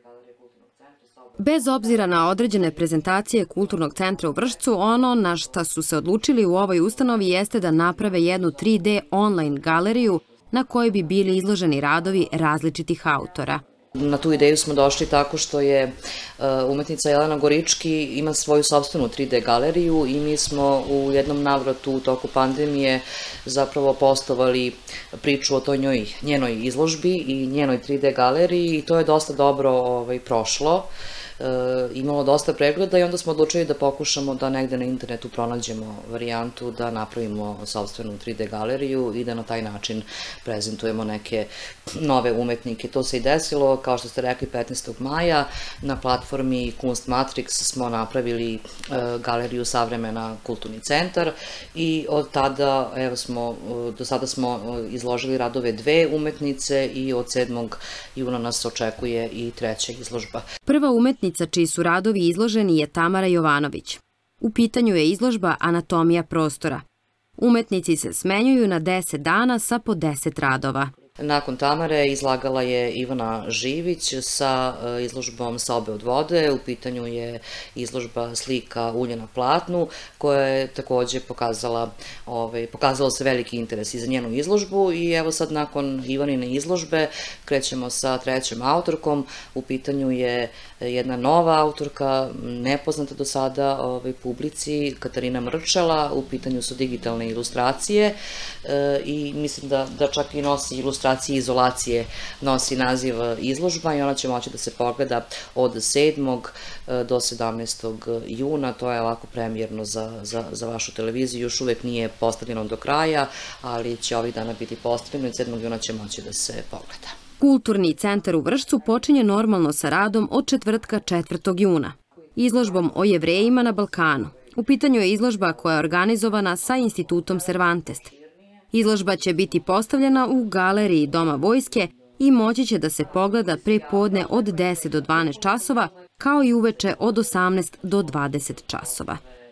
Bez obzira na određene prezentacije Kulturnog centra u Vršcu, ono na šta su se odlučili u ovoj ustanovi jeste da naprave jednu 3D online galeriju na kojoj bi bili izloženi radovi različitih autora. Na tu ideju smo došli tako što je umetnica Jelena Gorički ima svoju sopstvenu 3D galeriju i mi smo u jednom navratu u toku pandemije zapravo postovali priču o toj njenoj izložbi i njenoj 3D galeriji i to je dosta dobro prošlo. Imalo dosta pregleda i onda smo odlučili da pokušamo da negde na internetu pronađemo varijantu da napravimo sopstvenu 3D galeriju i da na taj način prezentujemo neke nove umetnike. To se i desilo, kao što ste rekli, 15. maja na platformi Kunst Matrix smo napravili galeriju Savremena kulturni centar i od tada, do sada smo izložili radove dve umetnice i od 7. juna nas očekuje i treća izložba. Prva umetnica čiji su radovi izloženi je Tamara Jovanović. U pitanju je izložba Anatomija prostora. Umetnici se smenjuju na 10 dana sa po 10 radova. Nakon Tamare izlagala je Ivana Živić sa izložbom Sobe od vode. U pitanju je izložba slika ulje na platnu koja je takođe pokazalo se veliki interes i za njenu izložbu i evo sad nakon Ivanine izložbe krećemo sa trećom autorkom. U pitanju je jedna nova autorka, nepoznata do sada publici, Katarina Mrčela. U pitanju su digitalne ilustracije i mislim da čak i nosi ilustracije izolacije, nosi naziv izložba i ona će moći da se pogleda od 7. do 17. juna. To je ovako premijerno za vašu televiziju. Još uvek nije postavljeno do kraja, ali će ovih dana biti postavljeno i 7. juna će moći da se pogleda. Kulturni centar u Vršcu počinje normalno sa radom od četvrtka 4. juna. Izložbom o Jevrejima na Balkanu. U pitanju je izložba koja je organizovana sa Institutom Cervantes. Izložba će biti postavljena u galeriji Doma vojske i moći će da se pogleda pre podne od 10 do 12 časova, kao i uveče od 18 do 20 časova.